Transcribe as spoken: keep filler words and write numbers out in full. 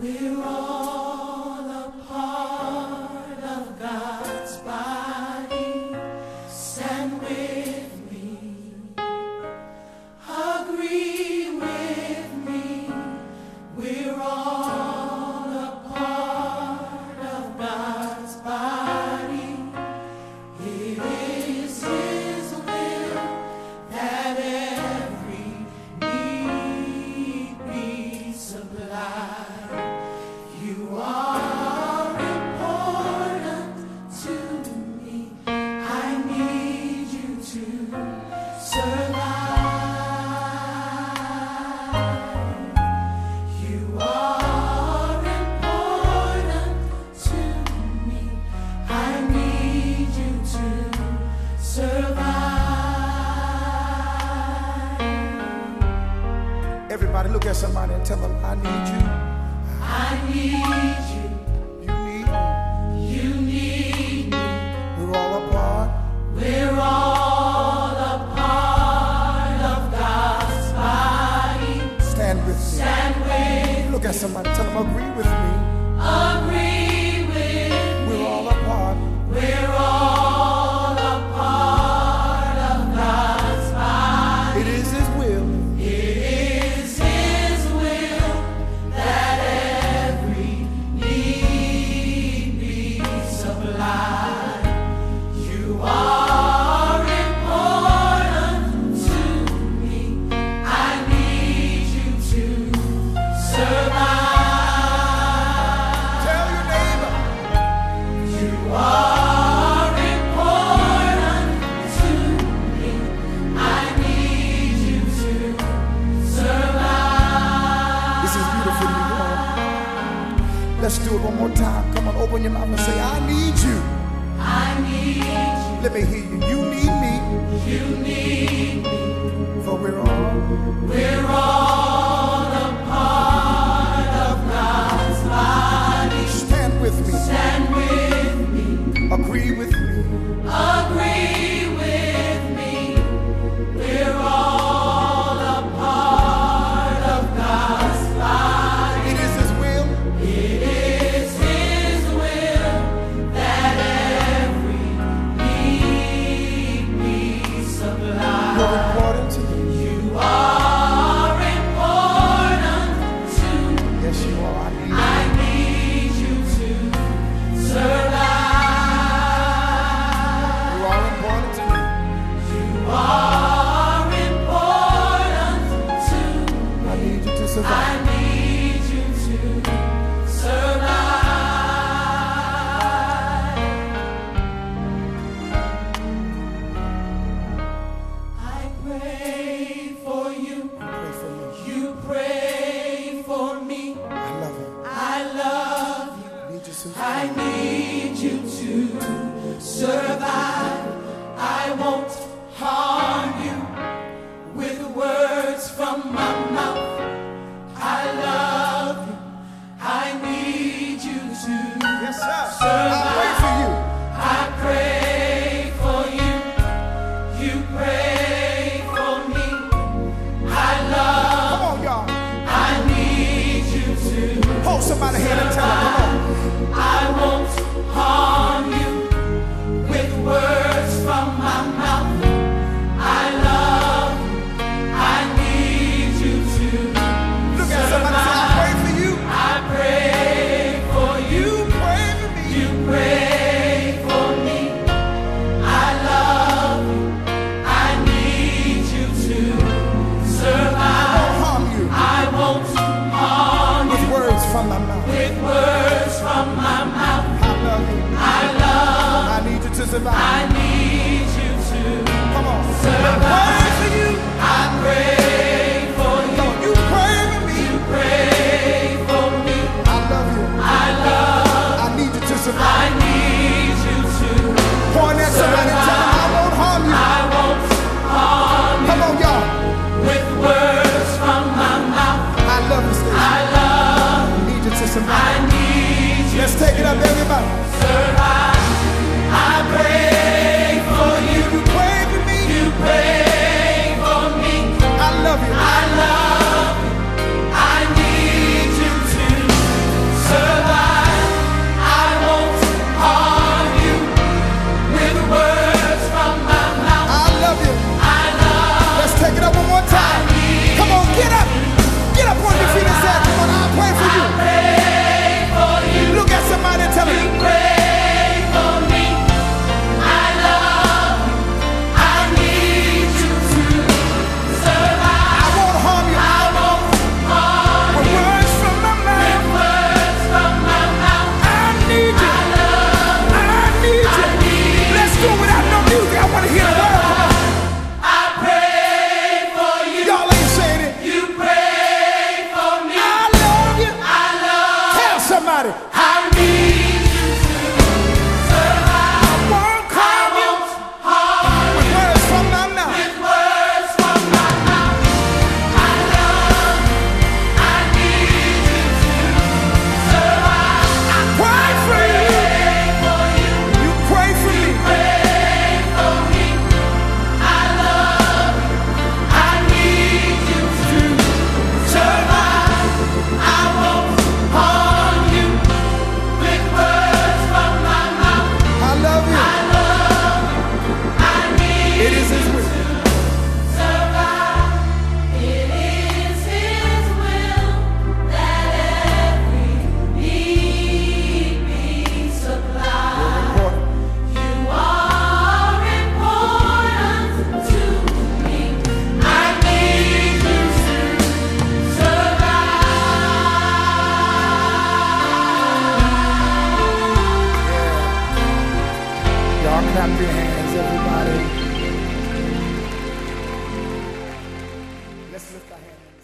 We're all a part of God's body. Stand with me. Agree with me. We're all a part of God's body. It is His will that every need be supplied. You are important to me. I need you to survive. You are important to me. I need you to survive. Everybody look at somebody and tell them, I need you. I need you. You need me. You need me. We're all a part. We're all a part of God's body. Stand with me. Stand with Look at somebody, tell them, agree with me. Agree with We're me. all a part. We're all a part of God's body. It is His will. It is His will that every need be supplied. You are important to me. I need you to survive. Tell your neighbor. You are important to me. I need you to survive. This is beautiful, you know. Let's do it one more time. Come on, open your mouth and say, I need you. I need Let me hear you. You need me. you. You need me. For we're all. We're all a part of God's body. Stand with me. Stand with me. Agree with me. Agree with me. We're all a part of God's body. It is His will. It is His will that every need be supplied. You're important to me. You are important to me. Yes, you are. I need you. I need you to survive. You are important to me. You are important to me. I need you to survive. I need you to survive. I pray for you. Pray for me. You pray for me. I love you. I love you. I need you to I survive. need you to survive. I won't harm you with words from my mouth. I love you. I need you to Yes, sir. survive. I pray for you. I pray for you. You pray for me. I love. Come on, y'all. I need you to. Hold somebody's hand and tell them, come on. I won't harm you with words from my mouth. I love you. I need you to Look at somebody and say, I pray for you. I pray for you. You pray for me. You pray for me. I love you. I need you to I survive. won't harm you I won't harm with you words from my mouth. with words from my mouth. I love you. I love. I need you to survive. I need you to Come on. survive. I pray for you. I pray for Come you. on. You pray for me. You pray for me. I love you. I love. I need you to I survive. need you to. Point at somebody and tell them, I won't harm you. I won't harm you Come on, y'all. with words from my mouth. I love you, Stacey. I love. I need you to I survive. need you Let's take it up, everybody. to survive. I pray for you. You pray for me. You pray for me. I love you. I love you. I need you to clap your hands, everybody. Let's lift our hands.